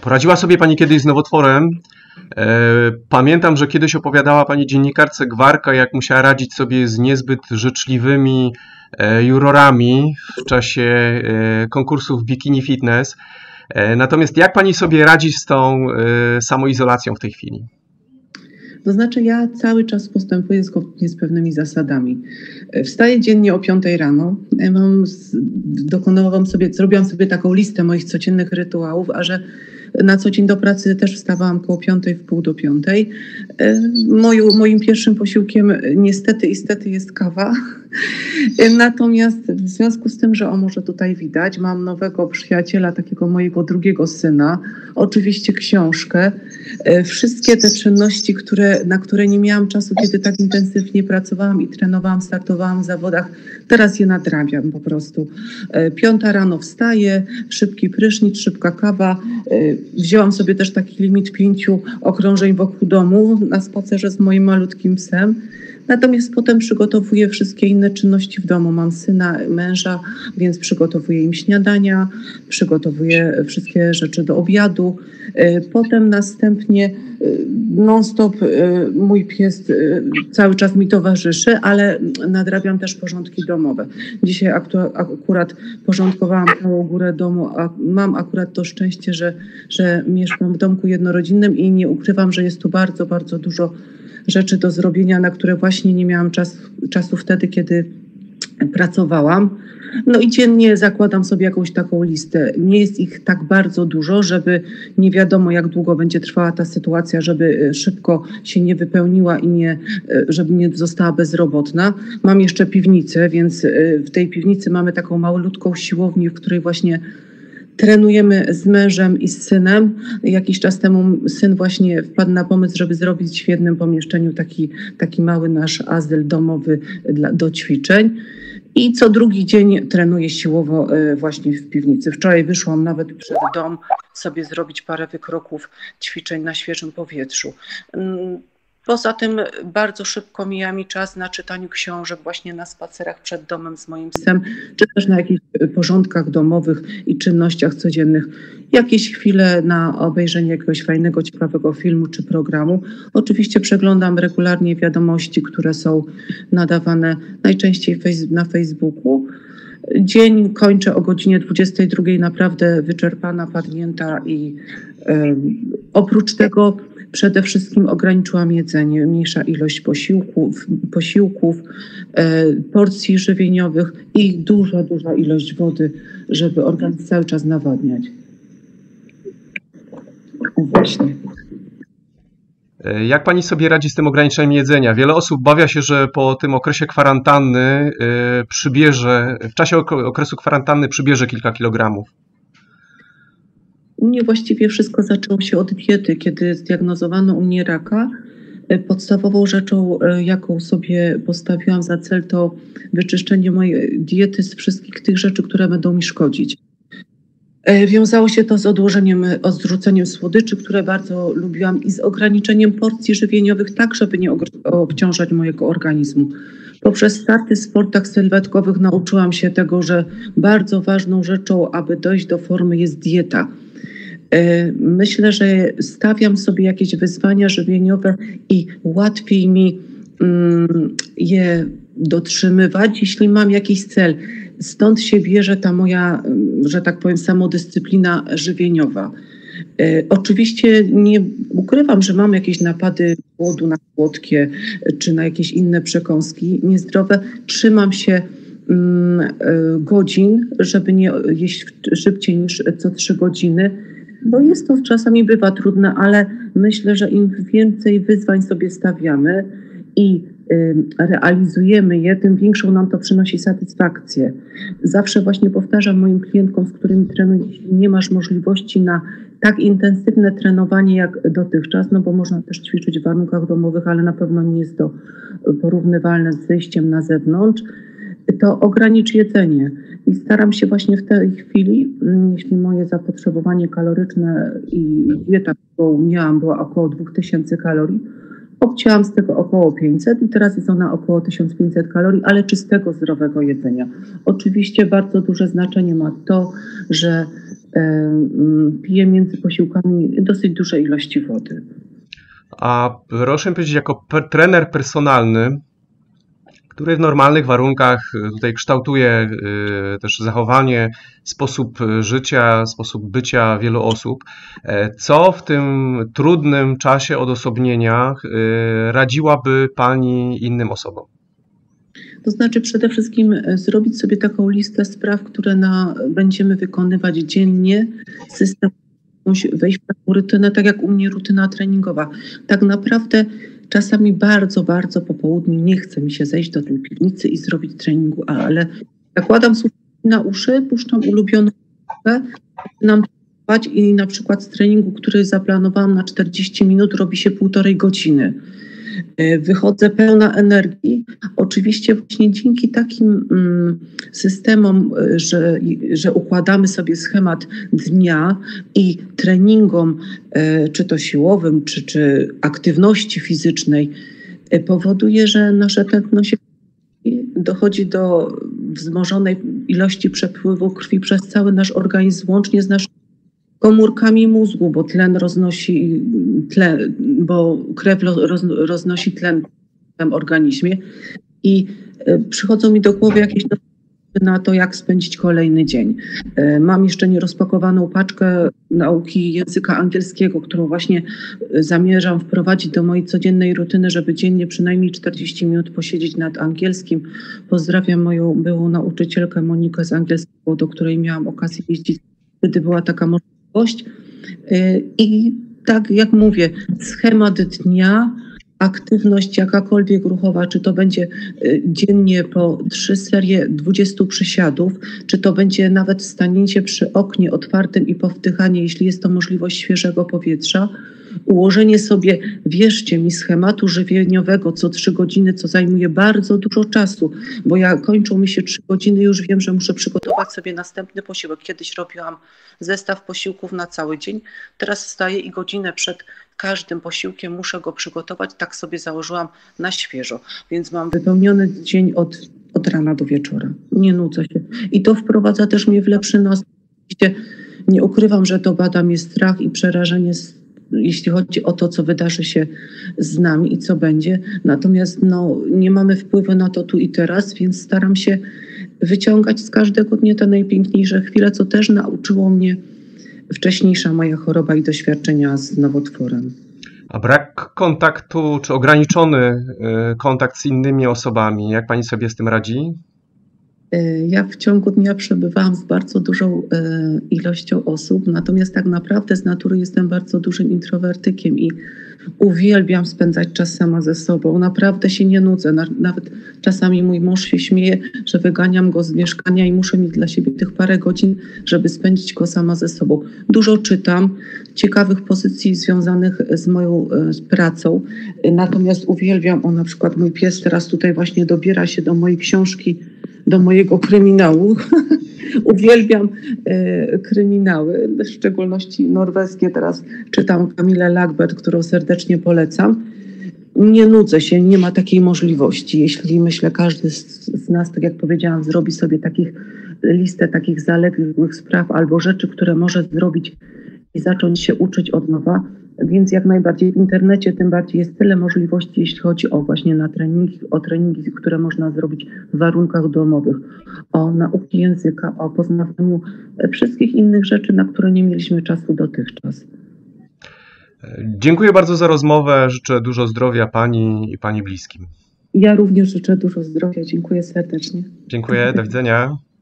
Poradziła sobie Pani kiedyś z nowotworem. Pamiętam, że kiedyś opowiadała Pani dziennikarce Gwarka, jak musiała radzić sobie z niezbyt życzliwymi jurorami w czasie konkursów Bikini Fitness. Natomiast jak Pani sobie radzi z tą samoizolacją w tej chwili? To znaczy ja cały czas postępuję zgodnie z pewnymi zasadami. Wstaję dziennie o 5 rano, zrobiłam sobie taką listę moich codziennych rytuałów, a że na co dzień do pracy też wstawałam koło 5, wpół do 5. Moim pierwszym posiłkiem niestety jest kawa. Natomiast w związku z tym, że może tutaj widać, mam nowego przyjaciela, takiego mojego drugiego syna, oczywiście książkę, wszystkie te czynności, na które nie miałam czasu, kiedy tak intensywnie pracowałam i trenowałam, startowałam w zawodach, teraz je nadrabiam po prostu. 5 rano wstaję, szybki prysznic, szybka kawa. Wzięłam sobie też taki limit 5 okrążeń wokół domu na spacerze z moim malutkim psem. Natomiast potem przygotowuję wszystkie inne czynności w domu. Mam syna, męża, więc przygotowuję im śniadania, przygotowuję wszystkie rzeczy do obiadu. Potem następnie non-stop mój pies cały czas mi towarzyszy, ale nadrabiam też porządki domowe. Dzisiaj akurat porządkowałam całą górę domu, a mam akurat to szczęście, że mieszkam w domku jednorodzinnym i nie ukrywam, że jest tu bardzo, bardzo dużo rzeczy do zrobienia, na które właśnie nie miałam czasu wtedy, kiedy pracowałam. No i dziennie zakładam sobie jakąś taką listę. Nie jest ich tak bardzo dużo, żeby nie wiadomo jak długo będzie trwała ta sytuacja, żeby szybko się nie wypełniła i żeby nie została bezrobotna. Mam jeszcze piwnicę, więc w tej piwnicy mamy taką malutką siłownię, w której właśnie trenujemy z mężem i z synem. Jakiś czas temu syn właśnie wpadł na pomysł, żeby zrobić w jednym pomieszczeniu taki mały nasz azyl domowy do ćwiczeń. I co drugi dzień trenuję siłowo właśnie w piwnicy. Wczoraj wyszłam nawet przed dom sobie zrobić parę wykroków ćwiczeń na świeżym powietrzu. Poza tym bardzo szybko mija mi czas na czytaniu książek, właśnie na spacerach przed domem z moim psem, czy też na jakichś porządkach domowych i czynnościach codziennych. Jakieś chwile na obejrzenie jakiegoś fajnego, ciekawego filmu czy programu. Oczywiście przeglądam regularnie wiadomości, które są nadawane najczęściej na Facebooku. Dzień kończę o godzinie 22, naprawdę wyczerpana, padnięta i oprócz tego przede wszystkim ograniczyłam jedzenie, mniejsza ilość posiłków, porcji żywieniowych i duża ilość wody, żeby organizm cały czas nawadniać. Właśnie. Jak Pani sobie radzi z tym ograniczeniem jedzenia? Wiele osób obawia się, że po tym okresie kwarantanny w czasie okresu kwarantanny przybierze kilka kilogramów. U mnie właściwie wszystko zaczęło się od diety. Kiedy zdiagnozowano u mnie raka, podstawową rzeczą, jaką sobie postawiłam za cel, to wyczyszczenie mojej diety z wszystkich tych rzeczy, które będą mi szkodzić. Wiązało się to z odrzuceniem słodyczy, które bardzo lubiłam, i z ograniczeniem porcji żywieniowych, tak żeby nie obciążać mojego organizmu. Poprzez starty w sportach sylwetkowych nauczyłam się tego, że bardzo ważną rzeczą, aby dojść do formy, jest dieta. Myślę, że stawiam sobie jakieś wyzwania żywieniowe i łatwiej mi je dotrzymywać, jeśli mam jakiś cel. Stąd się bierze ta moja, że tak powiem, samodyscyplina żywieniowa. Oczywiście nie ukrywam, że mam jakieś napady głodu na słodkie czy na jakieś inne przekąski niezdrowe. Trzymam się godzin, żeby nie jeść szybciej niż co 3 godziny. Bo jest to czasami bywa trudne, ale myślę, że im więcej wyzwań sobie stawiamy i realizujemy je, tym większą nam to przynosi satysfakcję. Zawsze właśnie powtarzam moim klientkom, z którymi trenuję, jeśli nie masz możliwości na tak intensywne trenowanie jak dotychczas, no bo można też ćwiczyć w warunkach domowych, ale na pewno nie jest to porównywalne z wyjściem na zewnątrz, to ogranicz jedzenie. I staram się właśnie w tej chwili, jeśli moje zapotrzebowanie kaloryczne i dieta, którą miałam, była około 2000 kalorii, Obcięłam z tego około 500 i teraz jest ona około 1500 kalorii, ale czystego, zdrowego jedzenia. Oczywiście bardzo duże znaczenie ma to, że piję między posiłkami dosyć duże ilości wody. A proszę mi powiedzieć, jako trener personalny, który w normalnych warunkach tutaj kształtuje też zachowanie, sposób życia, sposób bycia wielu osób, co w tym trudnym czasie odosobnienia radziłaby Pani innym osobom? To znaczy przede wszystkim zrobić sobie taką listę spraw, które będziemy wykonywać dziennie, system wejść w taką rutynę, tak jak u mnie rutyna treningowa. Tak naprawdę czasami bardzo, bardzo po południu nie chce mi się zejść do tej piwnicy i zrobić treningu, ale zakładam słuchawki na uszy, puszczam ulubioną muzykę, zaczynam trenować i na przykład z treningu, który zaplanowałam na 40 minut, robi się 1,5 godziny. Wychodzę pełna energii. Oczywiście właśnie dzięki takim systemom, że układamy sobie schemat dnia i treningom, czy to siłowym, czy aktywności fizycznej, powoduje, że nasze tętno się dochodzi do wzmożonej ilości przepływu krwi przez cały nasz organizm, łącznie z naszymi komórkami mózgu, bo bo krew roznosi tlen w tym organizmie i przychodzą mi do głowy jakieś na to, jak spędzić kolejny dzień. Mam jeszcze nierozpakowaną paczkę nauki języka angielskiego, którą właśnie zamierzam wprowadzić do mojej codziennej rutyny, żeby dziennie przynajmniej 40 minut posiedzieć nad angielskim. Pozdrawiam moją byłą nauczycielkę Monikę z angielskiego, do której miałam okazję jeździć, gdy była taka możliwość. I tak jak mówię, schemat dnia, aktywność jakakolwiek ruchowa, czy to będzie dziennie po 3 serie 20 przysiadów, czy to będzie nawet stanięcie przy oknie otwartym i powdychanie, jeśli jest to możliwość świeżego powietrza, ułożenie sobie, wierzcie mi, schematu żywieniowego co 3 godziny, co zajmuje bardzo dużo czasu, bo kończą mi się 3 godziny, już wiem, że muszę przygotować sobie następny posiłek. Kiedyś robiłam zestaw posiłków na cały dzień, teraz wstaję i godzinę przed każdym posiłkiem muszę go przygotować, tak sobie założyłam na świeżo, więc mam wypełniony dzień od rana do wieczora. Nie nudzę się. I to wprowadza też mnie w lepszy nastrój. Nie ukrywam, że to bada mnie strach i przerażenie, jeśli chodzi o to, co wydarzy się z nami i co będzie. Natomiast nie mamy wpływu na to tu i teraz, więc staram się wyciągać z każdego dnia te najpiękniejsze chwile, co też nauczyło mnie wcześniejsza moja choroba i doświadczenia z nowotworem. A brak kontaktu, czy ograniczony kontakt z innymi osobami, jak Pani sobie z tym radzi? Ja w ciągu dnia przebywałam z bardzo dużą ilością osób, natomiast tak naprawdę z natury jestem bardzo dużym introwertykiem i uwielbiam spędzać czas sama ze sobą. Naprawdę się nie nudzę. Nawet czasami mój mąż się śmieje, że wyganiam go z mieszkania i muszę mieć dla siebie tych parę godzin, żeby spędzić go sama ze sobą. Dużo czytam, ciekawych pozycji związanych z moją pracą. Natomiast uwielbiam, na przykład mój pies teraz tutaj właśnie dobiera się do mojej książki, do mojego kryminału. Uwielbiam kryminały, w szczególności norweskie. Teraz czytam Kamilę Lagerberg, którą serdecznie polecam. Nie nudzę się, nie ma takiej możliwości. Jeśli, myślę, każdy z nas, tak jak powiedziałam, zrobi sobie listę takich zaległych spraw albo rzeczy, które może zrobić i zacząć się uczyć od nowa. Więc jak najbardziej w internecie tym bardziej jest tyle możliwości, jeśli chodzi właśnie o treningi, które można zrobić w warunkach domowych, o nauki języka, o poznawaniu wszystkich innych rzeczy, na które nie mieliśmy czasu dotychczas. Dziękuję bardzo za rozmowę. Życzę dużo zdrowia Pani i Pani bliskim. Ja również życzę dużo zdrowia. Dziękuję serdecznie. Dziękuję. Do widzenia.